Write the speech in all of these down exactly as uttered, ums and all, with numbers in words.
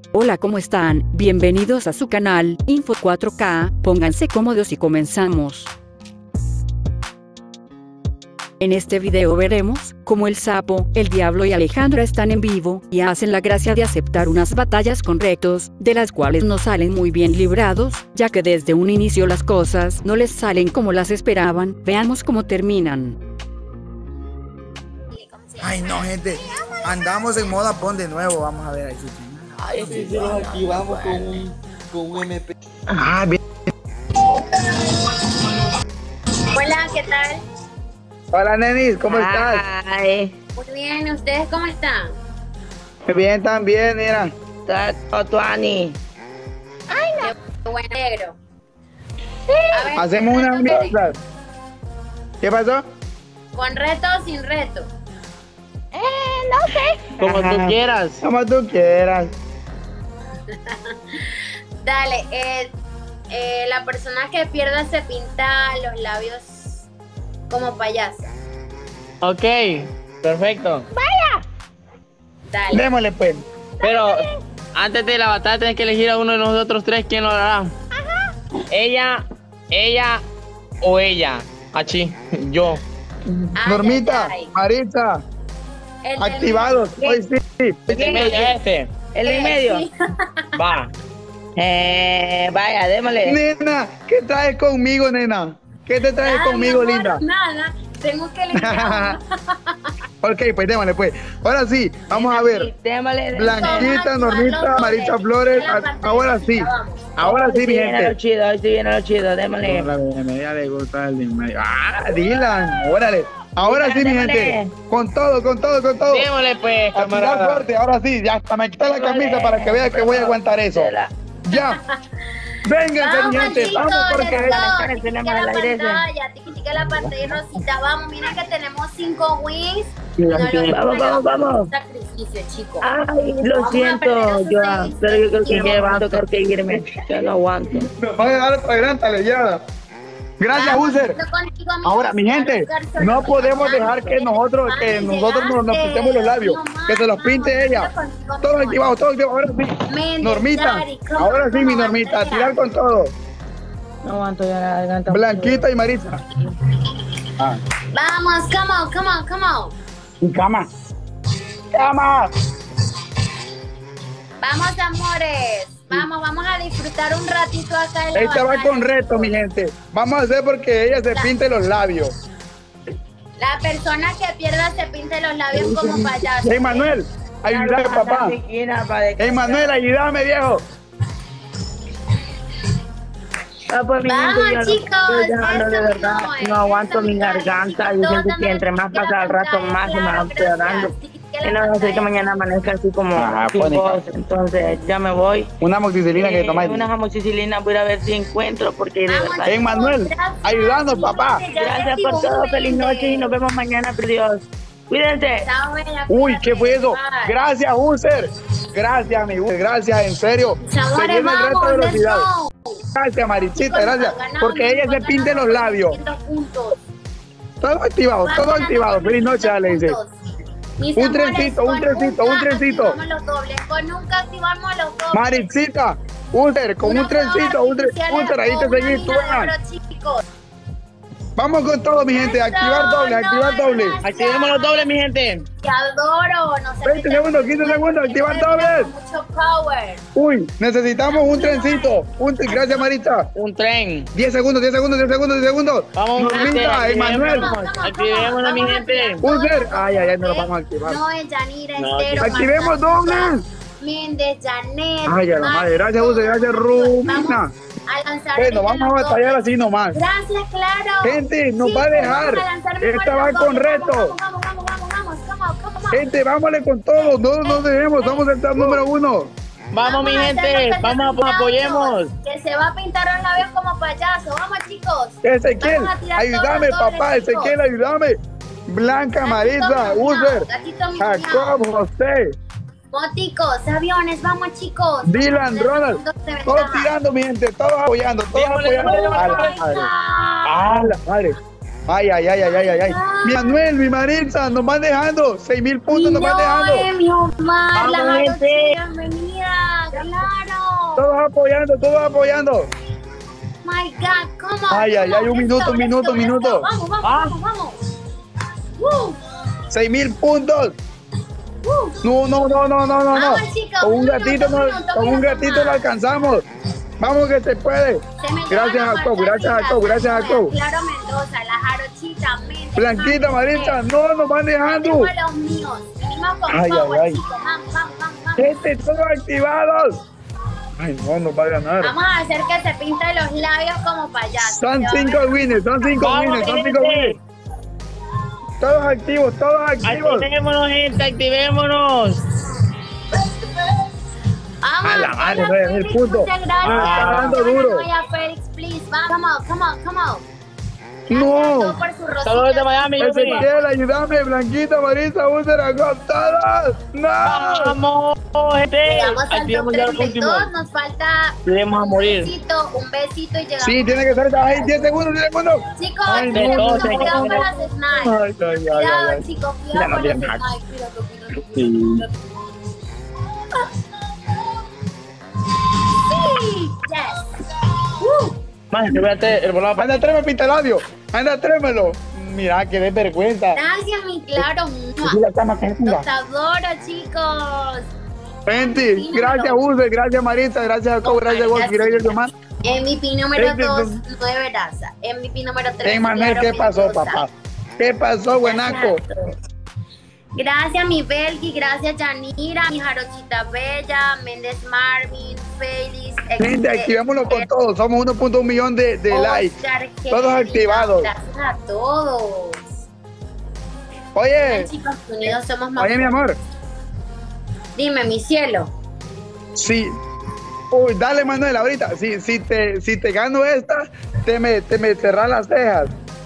Hola, ¿cómo están? Bienvenidos a su canal, Info cuatro K, pónganse cómodos y comenzamos. En este video veremos cómo el sapo, el diablo y Alejandra están en vivo y hacen la gracia de aceptar unas batallas con retos, de las cuales no salen muy bien librados, ya que desde un inicio las cosas no les salen como las esperaban. Veamos cómo terminan. Ay no, gente, andamos en modo Apón de nuevo, vamos a ver ahí. Ay, este se los activamos con un, con un M P. Ah, bien. Hola, ¿qué tal? Hola, Nenis, ¿cómo estás? Ay. Muy bien, ¿ustedes cómo están? Muy bien también, mira. Tuani. Ay, no. Qué buen negro. Sí. A ver, hacemos una amistad. ¿Qué pasó? ¿Con reto o sin reto? Eh, no sé. Como Ajá. tú quieras. Como tú quieras. Dale, eh, eh, la persona que pierda se pinta los labios como payasa. Ok, perfecto. Dale. Démosle pues. Pero antes de la batalla tienes que elegir a uno de nosotros tres quién lo hará. Ajá. Ella, ella o ella. Achí, yo. Ay, Normita, ay, ay. Maritza, El del activados. Hoy sí. El de medio, este. El de medio. Sí. Va. Eh, vaya, démosle. Nena, ¿qué traes conmigo, nena? ¿Qué te traes Ay, conmigo, mi amor, linda? Nada, tengo que limpiar. Ok, pues démosle pues. Ahora sí, vamos a ver. Démosle. Blanquita, Normita, Maritza Flores. Ahora sí. Ahora sí, mi Viene lo gente. chido, hoy sí viene lo chido, démosle. A ella le gusta el de medio. Ah, Dylan, órale. Ahora sí, mi Démosle. gente. Con todo, con todo, con todo. Démosle pues, A tirar camarada. fuerte, ahora sí, ya hasta me quité la camisa para que vea que voy a aguantar eso. Ya. Vénganse, mi gente, chicos, vamos porque let's go. tenemos Tiquitica el la aire ese. pantalla, tiquitica la pantalla rosita. Vamos, miren que tenemos cinco wins. Sí, No lo vamos, hicimos, vamos, vamos. un sacrificio, chicos. Ay, lo Vamos a siento, perder yo, esos seis, pero yo creo que seis, ya va a seis. tocar que irme. Yo no aguanto. nos van a dar otra gran talellada. Gracias, Vamos, User. yo contigo, amigos. Ahora, mi gente, no podemos dejar que nosotros, que nosotros nos, nos pintemos los labios, que se los pinte ella. Todos activados, todos activados, ahora sí. Normita, ahora sí, mi Normita, a tirar con todo. No aguanto ya la garganta. Blanquita y Maritza. Ah, Vamos, come on, come on, come on. y cama. Cama. Vamos, amores. Vamos, vamos a disfrutar un ratito acá en la Esta va batalla. con reto, mi gente. Vamos a hacer porque ella se pinte los labios. La persona que pierda se pinte los labios como payaso. Hey, Manuel, ayúdame, papá. Hey, Manuel, ayúdame, viejo. Ah, pues, mi Vamos, gente, yo no- chicos, yo ya no, de eso verdad, mismo es, no aguanto eso mi mismo es, garganta. chicos, Yo todos siento que dándole entre más tiquita pasa la el rato, pantalla, más se me va claro, empeorando. gracias. Tiquita la Y no va a ser que pantalla. mañana amanezca así como Ajá, sin Pónica. voz. Entonces, ya me voy. Una amoxicilina que Eh, tomáis. Unas amoxicilinas, voy a ver si encuentro, porque de Vamos, verdad. Hey, Manuel, Gracias. ayudando, papá. Ya se Gracias activó por todo, un feliz verde. noche y nos vemos mañana, por Dios. Cuídense. Chao, bella, Uy, ¿qué fue eso? cuídate, bye. Gracias, User. Gracias, mi User. Gracias, en serio. Mis Se amores, viene el reto vamos, de let's velocidad. go. Gracias, Marichita, Chicos, gracias. ganamos, Porque ella se ganamos, pinte los labios. ganamos puntos. Todo activado, todo Ganamos activado. Feliz noche, Ale, dice. puntos. Mis Un amores, trencito, un con trencito, un nunca trencito. activamos los dobles, con nunca activamos los dobles. Marichita, User, con un Unos fuegos trencito, un tre- artificiales User, ahí te con una seguís, tú mina de ganas. oro, chicos. Vamos con todo, mi gente. Activar Eso, doble, no, activar doble. gracias. Activemos los dobles, mi gente. Te adoro. No sé veinte segundos, quince segundos, activar dobles. Mucho power. Uy, necesitamos un trencito. Un tre- Gracias, Marita. Un tren. diez segundos, diez segundos, diez segundos, diez segundos. Vamos, Normita, gente, Emanuel. activémonos, activémonos, mi gente. User. Ay, ay, ay, no lo vamos a activar. No, es Yanira, No, Estero. Activemos Marta, dobles. Méndez, Janet. Ay, a la madre. Gracias, Marco. User. Gracias, Rumina. Vamos a lanzar Bueno, ahorita vamos a los batallar dobles. así nomás. Gracias, claro. Gente, nos Sí, va a pues, dejar. vamos a lanzar mejor Esta los va con dobles. reto. Vamos, vamos, vamos, vamos, vamos. Come on, come on. Gente, vámonos con todo. No nos dejemos. Somos el top número uno. Vamos, mi a hacer gente. los Vamos, pequeños apoyemos. Que se va a pintar los labios como payaso. Vamos, chicos. Ezequiel, Vamos a tirar ayúdame, todos los papá. dobles, chicos. Ezequiel, ayúdame. Blanca, Gatito Marisa, miau, User, gatito miau. Jacob, José, Moticos, aviones, vamos, chicos. Dylan, Ronald. Todos tirando, mi gente. Todos apoyando. Todos Démosle, apoyando. démosle, A la madre. A la madre. Ay, ay, ay, ay, ay, ay, ay. Mi Manuel, mi Maritza, nos van dejando. seis mil puntos nos van dejando. Mi Omar, Vamos, la gente. bienvenida. claro. Todos apoyando, todos apoyando. My God, come on. Ay, ay, ay, un minuto, un minuto, un minuto. Vamos, vamos, Ah. vamos, vamos. Woo, Seis mil puntos. woo. No, no, no, no, no, no, no. Vamos, chicos, Con un un gatito, minuto, un no- minuto, con un mira gatito nomás. lo alcanzamos. Vamos que se puede. Se me Gracias, llevan las Jacob, gracias, margaritas, Jacob, gracias, Samuel, Jacob. Claro Mendoza, la Jarochita, Méndez. Blanquita, Maritza, no nos van dejando. Tengo los míos. Venimos con Ay, power, ay, ay. chicos. Vamos, vamos, vamos, vamos. Gente, todos activados. Ay, no, nos va a ganar. Vamos a hacer que se pinte los labios como payaso. Son Se va a cinco ver- winners, son cinco Vamos, winners, son cinco gente. winners. Todos activos, todos activos. Activémonos, gente, activémonos. Vamos, A la madre, hola, no es el Félix, punto. Muchas gracias. Ah, está dando Hola, duro. Noya, Félix, please. Vamos, come on, come on, come on. No. Por su rosita. Saludos de Miami, Yumi. Ezequiel, ayúdame, Blanquita, Marisa, Úsera, con todas. No. Vamos, gente. Llegamos al Activemos top ya lo treinta y último. dos, nos falta Vamos a un morir. besito, un besito y llegamos. Sí, tiene que ser. Ay, diez segundos, diez segundos. Chicos, Ay, cuidado, no, cuidado, no, cuidado no, con no. las snipes. Ay, ay, ay, Cuidado, ay, ay. chicos, Ya cuidado no con las tiene hack. snipes. Cuidado, cuidado, Sí. cuidado. Sí, yes. Uh, Más, espérate, el volado. Anda, tráeme pintalabio. Anda, tráemelo. Mira, que de vergüenza. gracias, mi claro. Aquí la cama que es Los adoro, chicos. Venti, gracias, Uze, gracias, Marisa, gracias, Jacob, gracias, Wolf, gracias, Tomás. M V P número Este, dos, este. nueve Daza. M V P número tres, Emanuel, Claro ¿qué pasó, Mendoza. papá? ¿Qué pasó, buenaco? Gracias, mi Belgi, gracias, Yanira, mi Jarochita Bella, Méndez Marvin, Félix. Gente, activémonos con todos. Somos uno punto uno millón de, de likes. Todos activados. Gracias a todos. Oye, Chicos, unidos somos más. oye, mi amor. Dime, mi cielo. Sí. Uy, dale, Manuel, ahorita. Si, si, te, si te gano esta, te me, te me cerrás las cejas.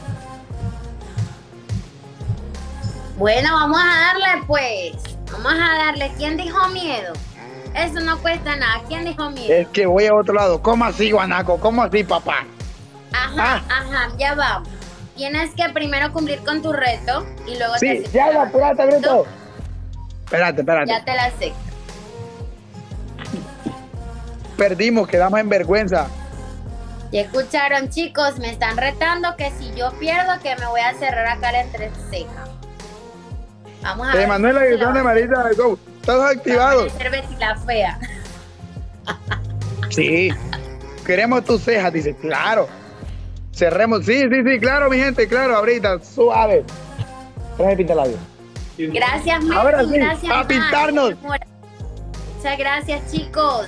Bueno, vamos a darle, pues. Vamos a darle. ¿Quién dijo miedo? Eso no cuesta nada. ¿Quién dijo miedo? Es que voy a otro lado. ¿Cómo así, guanaco? ¿Cómo así, papá? Ajá, Ah. ajá, ya vamos. Tienes que primero cumplir con tu reto y luego Sí, te ya, acepto. ya, apúrate, Brito. Espérate, espérate. Ya te la acepto. Perdimos, quedamos en vergüenza. Ya escucharon, chicos, me están retando que si yo pierdo que me voy a cerrar acá la entreceja. Vamos a De ver. Manuel, si la se edición la- de Marisa, Jacob. Todos Vamos a activados. hacer Betty la fea. Sí. Queremos tus cejas, dice. Claro. Cerremos. Sí, sí, sí, claro, mi gente, claro, ahorita. Suave. Trae pintalabio. Gracias, Meli, Ahora sí, gracias, a Mar. pintarnos. Muchas gracias, chicos.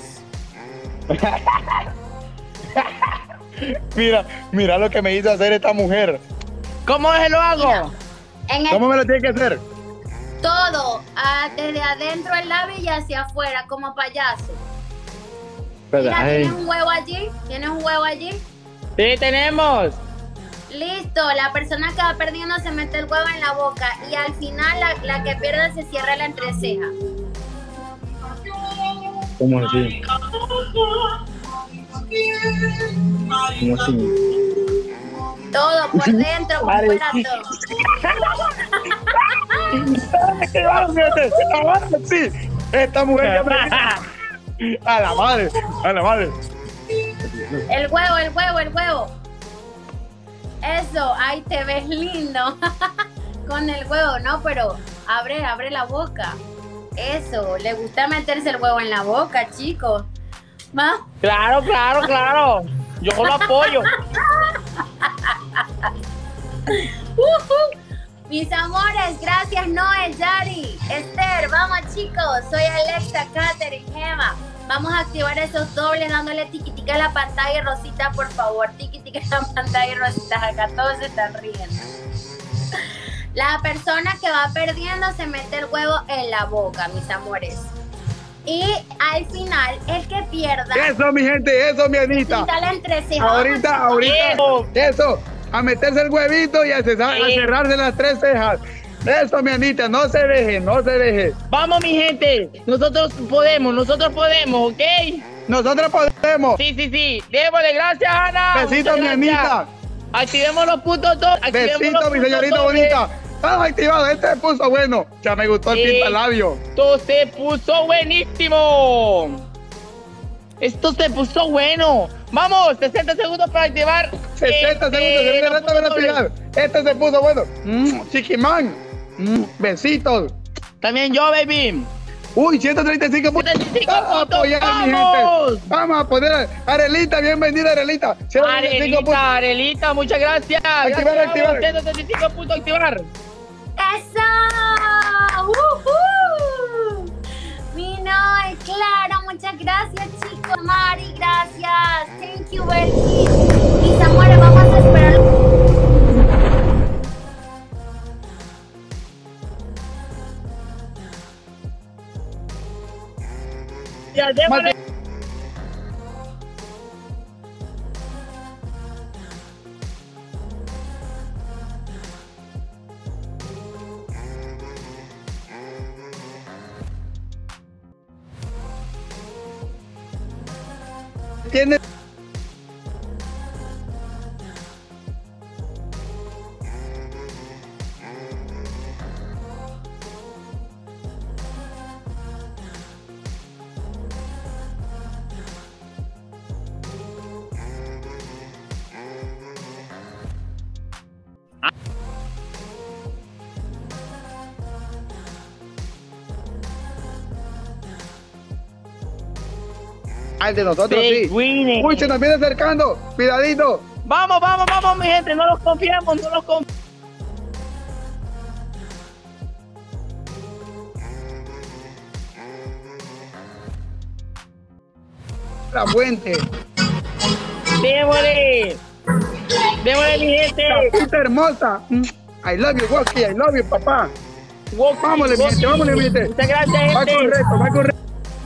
Mira, mira lo que me hizo hacer esta mujer. ¿Cómo es que lo hago? En el ¿Cómo me lo tiene que hacer? todo, ah, desde adentro el labio y hacia afuera, como payaso. Mira, ¿tienes un huevo allí? ¿Tienes un huevo allí? Sí, tenemos. Listo, la persona que va perdiendo se mete el huevo en la boca y al final la, la que pierde se cierra la entreceja. ¿Cómo así? ¿Cómo así? Todo por dentro, por Vale. fuera, todo. Ahora sí. Esta mujer ya me... A la madre, a la madre. El huevo, el huevo, el huevo. Eso, ahí te ves lindo. Con el huevo, no, pero abre, abre la boca. Eso, le gusta meterse el huevo en la boca, chicos. ¿Va? Claro, claro, claro. Yo lo apoyo. Ujú. Mis amores, gracias Noel, Yari, Esther, vamos chicos, soy Alexa, Katherine, Gemma. Vamos a activar esos dobles dándole tiquitica a la pantalla y Rosita, por favor, tiquitica a la pantalla y Rosita, acá todos se están riendo. La persona que va perdiendo se mete el huevo en la boca, mis amores. Y al final, el que pierda, Eso, mi gente, eso, mi Anita. quita la entreceja. Ahorita, Vamos, ahorita. Eso. Eso, a meterse el huevito y a, cesar- a Sí. cerrarse las tres cejas. Eso, mi Anita, no se deje, no se deje. Vamos, mi gente. Nosotros podemos, nosotros podemos, ¿ok? Nosotros podemos. Sí, sí, sí. Démosle gracias, Ana. Besito, Muchas mi gracias. Anita. Activemos los puntos dos. activemos Besito, los mi puntos señorita dobles. bonita. Estamos activados, este se puso bueno. Ya me gustó el Sí. pintalabio. Esto se puso buenísimo. Esto se puso bueno. Vamos, sesenta segundos para activar. sesenta este, segundos, se viene el reto de velocidad. Este se puso bueno. Mm, Chiquimán. Mm, besitos. También yo, baby. Uy, ciento treinta y cinco puntos. ciento treinta y cinco Vamos a apoyar, puntos, mi ¡vamos! gente. Vamos a poner a Arelita, bienvenida, Arelita. ciento treinta y cinco puntos. Arelita, Arelita, muchas gracias. Activar, Gracias, activar. ciento treinta y cinco puntos, activar. ¡Eso! ¡Woohoo! Minoy, claro, muchas gracias, chicos. Mari, gracias. Thank you, Bertie. Mis amores, vamos a esperar. Ya, démosle. Tiene. Al de nosotros, Sí, sí. Winnie. Uy, se nos viene acercando. Cuidadito. Vamos, vamos, vamos, mi gente, no los confiamos, no los confiamos. La fuente. Démosle. Démosle, mi gente. Capita hermosa. Mm, I love you, Woki. I love you, papá. Woki, Vámonos, mi gente, Woki. vámonos, mi gente. Muchas gracias, Va con gente. reto, va con reto.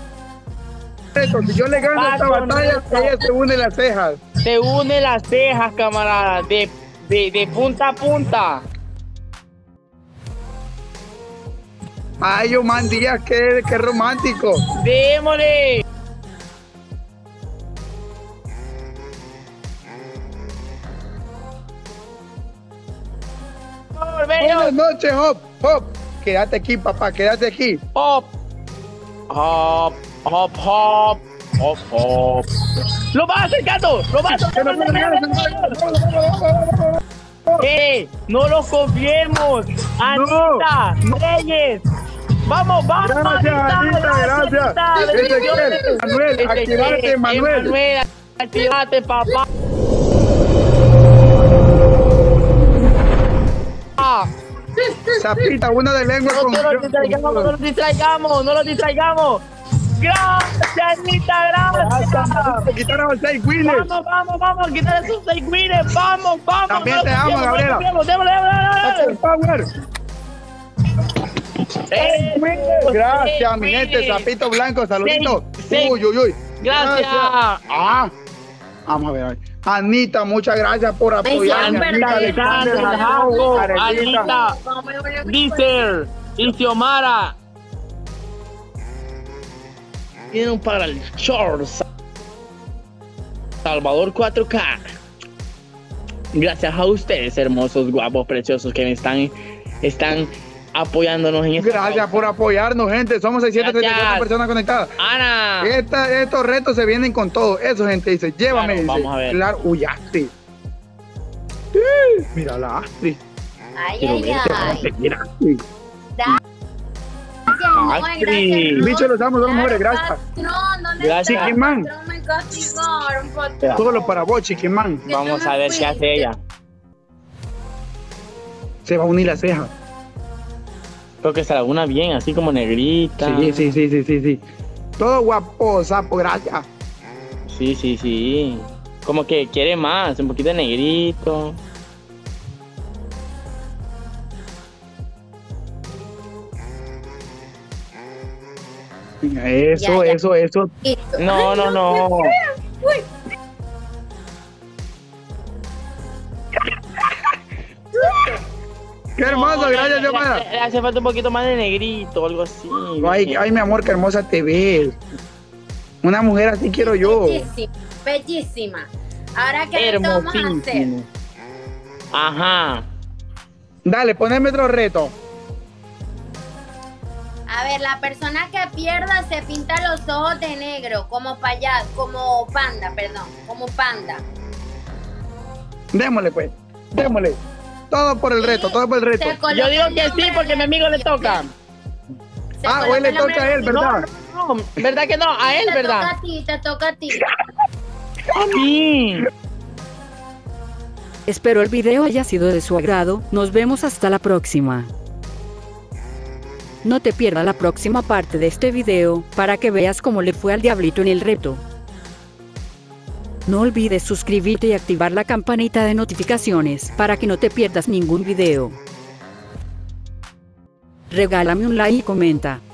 Si yo le gano Va esta con batalla, reto. ella se une las cejas. Se une las cejas, camarada, de, de, de punta a punta. Ay, Oman Díaz, qué, qué romántico. Démosle. Buenas noches, Hop. Hop, quédate aquí, papá, quédate aquí. Hop. Hop, hop, hop. Hop, hop. ¡Lo vas acercando! ¡Lo vas acercando! ¡Eh! ¡No los confiemos! ¡Anita! ¡Reyes! ¡Vamos, vamos! Gracias, Anita, gracias. Ezequiel, Manuel, activate, Manuel. Manuel, activate, papá. Zapita, una de lengua No con. te los distraigamos, no los distraigamos, no los distraigamos. Gracias, Anita, gracias. Te quitaron seis winners. Vamos, vamos, vamos, quitar esos seis winners. Vamos, vamos. También no te los amo, confiemos, Gabriela. no los confiemos. Démosle, démosle, démosle. Power. Eh, Gracias, seis mi gente. winners. Sapito blanco, saludito. Seis, seis. Uy, uy, uy. Gracias. Ah, vamos a ver. ahí. Anita, muchas gracias por apoyarme. Anita, Anita, Alexander, Alexander, Jaco, Arelita. Anita, Dicer, Isiomara. Tienen para el shorts. Salvador cuatro K. Gracias a ustedes, hermosos, guapos, preciosos, que me están, están apoyándonos en esta Gracias causa. por apoyarnos, gente. Somos seiscientas treinta y cuatro Gracias. personas conectadas. Ana. Esta- estos retos se vienen con todo. Eso, gente, dice, llévame. Claro, dice. vamos a ver. Claro, uy, Astrid. Sí, mira la Astrid. Ay, Quiero ay, verte, ay. mira, Astrid. Gracias, Noel, Astrid. gracias. Bicho, los amo, son mujeres, gracias. Patrón, ¿dónde Gracias. está? Chiquimán. Patrón, me castigaron, patrón. Solo para vos, Chiquimán. Vamos a ver qué hace ella. Se va a unir la ceja. Creo que se la una bien, así como negrita. Sí, sí, sí, sí, sí, sí. Todo guapo, sapo, gracias. Sí, sí, sí. Como que quiere más, un poquito de negrito. Eso, Ya, ya. eso, eso. No, no, no. Uy, Qué hermoso, No, gracias, le- le- Xiomara. le- le hace falta un poquito más de negrito o algo así. Ay, ay, mi amor, qué hermosa te ves. Una mujer así quiero yo. bellísima, bellísima. Ahora, ¿qué reto vamos a hacer? Hermosísimo. Ajá. Dale, poneme otro reto. A ver, la persona que pierda se pinta los ojos de negro, como payaso, como panda, perdón, como panda. Démosle pues, démosle. Todo por el reto, todo por el reto. Yo digo que sí porque a mi amigo le toca. Ah, hoy le toca a él, ¿verdad? No, no, ¿verdad que no? A él, ¿verdad? Te toca a ti, te toca a ti. A mí. Espero el video haya sido de su agrado, nos vemos hasta la próxima. No te pierdas la próxima parte de este video, para que veas cómo le fue al diablito en el reto. No olvides suscribirte y activar la campanita de notificaciones, para que no te pierdas ningún video. Regálame un like y comenta.